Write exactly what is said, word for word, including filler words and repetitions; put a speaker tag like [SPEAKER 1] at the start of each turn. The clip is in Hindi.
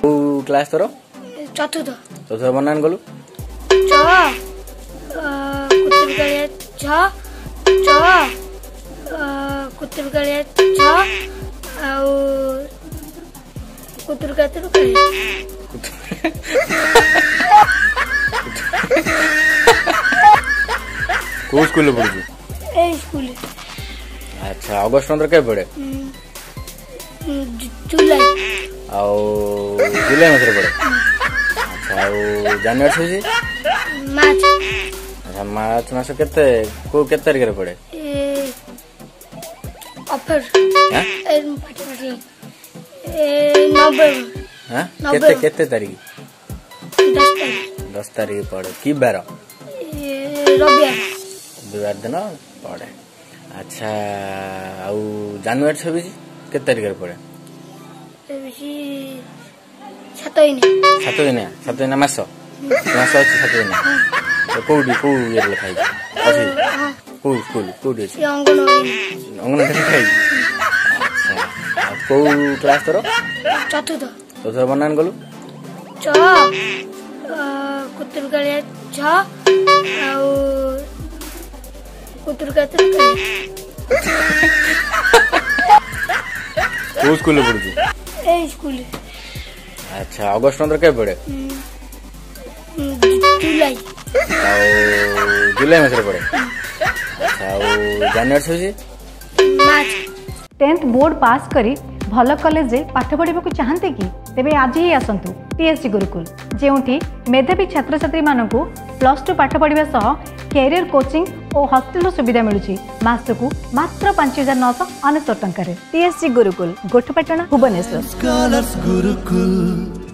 [SPEAKER 1] क्लास तोर
[SPEAKER 2] चतुर्थ
[SPEAKER 1] चतुर्थ बनान गलु
[SPEAKER 2] च कुतुब गलिया छ च कुतुब गलिया छ आउ कुतुब गलिया गलिया
[SPEAKER 1] को स्कूल पढ़ु
[SPEAKER 2] ए स्कूल।
[SPEAKER 1] अच्छा अगस्त पंद्रह के पड़े
[SPEAKER 2] जुलाई
[SPEAKER 1] आओ जुलाई मास रे पड़े। अच्छा आओ जनवरी छुजी
[SPEAKER 2] मार्च।
[SPEAKER 1] अच्छा मार्च मास केते को केते तारीख रे पड़े
[SPEAKER 2] ए ऑफर
[SPEAKER 1] हां
[SPEAKER 2] ए पाटी पाटी ए नवंबर
[SPEAKER 1] हां केते केते तारीख
[SPEAKER 2] दस तारीख
[SPEAKER 1] दस तारीख पड़े की बार
[SPEAKER 2] ए रविवार
[SPEAKER 1] रविवार दिन पड़े। अच्छा आउ जनवरी छब्बीस केते तारीख रे पड़े
[SPEAKER 2] बेसी सात दिन
[SPEAKER 1] सात दिन सात दिन मास मास अछि सात दिन कोडी को ये लिखाई अछि को स्कूल कोडी अछि
[SPEAKER 2] अंगनवाड़ी
[SPEAKER 1] अंगनवाड़ी खाई। अच्छा को क्लास तोर
[SPEAKER 2] चतुर्थ
[SPEAKER 1] चतुर्थ बनान गलु
[SPEAKER 2] च कुतुब गलिया छ आउ कुतुब गलिया
[SPEAKER 1] को स्कूल पढ़ु
[SPEAKER 2] ए स्कूल।
[SPEAKER 1] अच्छा अगस्त पंद्रह के पड़े
[SPEAKER 2] जुलाई
[SPEAKER 1] आओ जुलाई मास रे पड़े। अच्छा आओ जनवरी छुजी
[SPEAKER 2] मार्च।
[SPEAKER 3] टेंथ बोर्ड पास करी भल कॉलेज पाठ पढ़ा चाहते कि तेबे आज ही आसतु टीएससी गुरुकुल जेउठी मेधावी छात्र छात्री मानकु प्लस टू पाठ पढ़ा सह कैरियर कोचिंग और हॉस्टल सुविधा मिलुची मासकु मात्र पांच हजार नौ सौ अनेशत टंका टीएससी गुरुकुल गोठपाटना भुवनेश्वर।